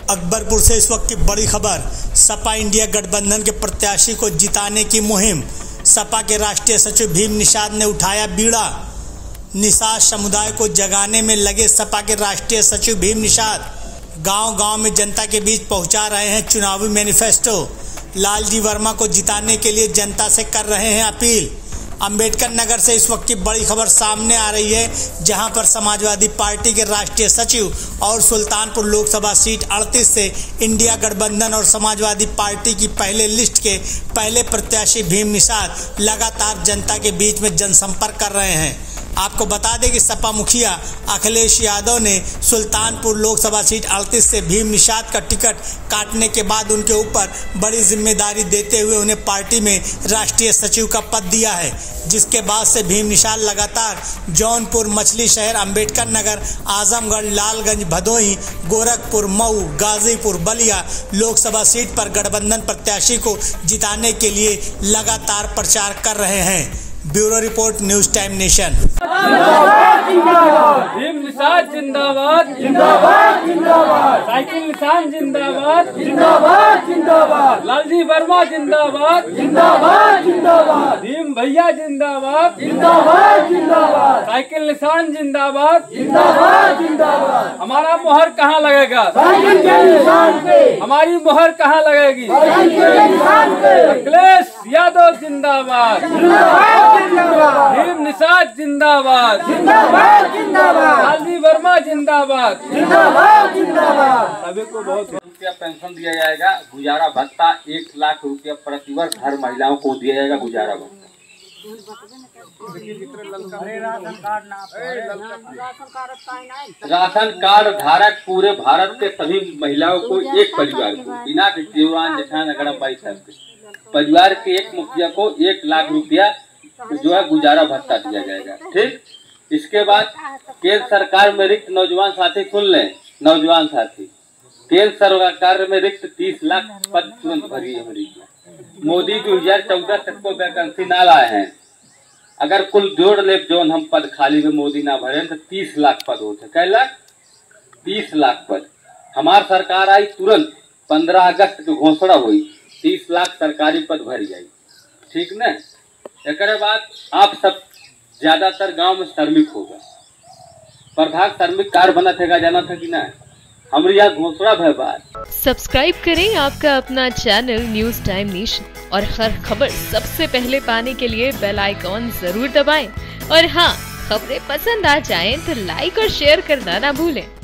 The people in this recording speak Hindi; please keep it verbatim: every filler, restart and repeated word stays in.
अकबरपुर से इस वक्त की बड़ी खबर। सपा इंडिया गठबंधन के प्रत्याशी को जिताने की मुहिम। सपा के राष्ट्रीय सचिव भीम निषाद ने उठाया बीड़ा। निषाद समुदाय को जगाने में लगे सपा के राष्ट्रीय सचिव भीम निषाद गांव-गांव में जनता के बीच पहुंचा रहे हैं चुनावी मैनिफेस्टो। लालजी वर्मा को जिताने के लिए जनता से कर रहे हैं अपील। अंबेडकर नगर से इस वक्त की बड़ी खबर सामने आ रही है, जहां पर समाजवादी पार्टी के राष्ट्रीय सचिव और सुल्तानपुर लोकसभा सीट अड़तीस से इंडिया गठबंधन और समाजवादी पार्टी की पहले लिस्ट के पहले प्रत्याशी भीम निषाद लगातार जनता के बीच में जनसंपर्क कर रहे हैं। आपको बता दें कि सपा मुखिया अखिलेश यादव ने सुल्तानपुर लोकसभा सीट अड़तीस से भीम निषाद का टिकट काटने के बाद उनके ऊपर बड़ी जिम्मेदारी देते हुए उन्हें पार्टी में राष्ट्रीय सचिव का पद दिया है, जिसके बाद से भीम निषाद लगातार जौनपुर, मछली शहर, अंबेडकर नगर, आजमगढ़, लालगंज, भदोही, गोरखपुर, मऊ, गाजीपुर, बलिया लोकसभा सीट पर गठबंधन प्रत्याशी को जिताने के लिए लगातार प्रचार कर रहे हैं। Bureau report, news time nation. Bhim Nishad जिंदाबाद जिंदाबाद जिंदाबाद, साइकिल निशान जिंदाबाद जिंदाबाद जिंदाबाद, लालजी वर्मा जिंदाबाद जिंदाबाद जिंदाबाद, भीम भैया जिंदाबाद जिंदाबाद जिंदाबाद, साइकिल निशान जिंदाबाद जिंदाबाद जिंदाबाद। हमारा मोहर कहाँ लगेगा? साइकिल के निशान पे। हमारी मोहर कहाँ लगेगी? साइकिल के निशान पे। अखिलेश यादव जिंदाबाद जिंदाबाद, भीम निषाद जिंदाबाद जिंदाबाद जिंदाबाद, लालजी वर्मा जिंदाबाद जिंदाबाद जिंदाबाद। सभी को बहुत रुपया पेंशन दिया जाएगा। गुजारा भत्ता एक लाख रुपया प्रतिवर्ष हर महिलाओं को दिया जाएगा। गुजारा भत्ता राशन कार्ड धारक पूरे भारत के सभी महिलाओं को, एक परिवार को बिना जीवन जेठान अगड़म बाई साहब के परिवार के एक मुखिया को एक लाख रुपया जो है गुजारा भत्ता दिया जाएगा। ठीक, इसके बाद केंद्र सरकार में रिक्त नौजवान साथी सुन लें, नौजवान साथी केंद्र सरकार में रिक्त तीस लाख पद तुरंत भरिए भरिए। मोदी दो हजार चौदह तक को वैकेंसी ना लाए हैं। अगर कुल जोड़ ले जो हम पद खाली में मोदी ना भरे तो तीस लाख पद होते। कै लाख? तीस लाख पद। हमारी सरकार आई तुरंत पंद्रह अगस्त की घोषणा हुई, तीस लाख सरकारी पद भरी जाए। ठीक न? एक बाद आप सब ज्यादातर गांव में श्रमिक होगा, प्रभाग श्रमिक कार्ड बना थे, जाना था कि ना? हमारी यहाँ घोषणा है बात। सब्सक्राइब करें आपका अपना चैनल न्यूज टाइम नेशन और हर खबर सबसे पहले पाने के लिए बेल आइकॉन जरूर दबाएं। और हाँ, खबरें पसंद आ जाएं तो लाइक और शेयर करना ना भूलें।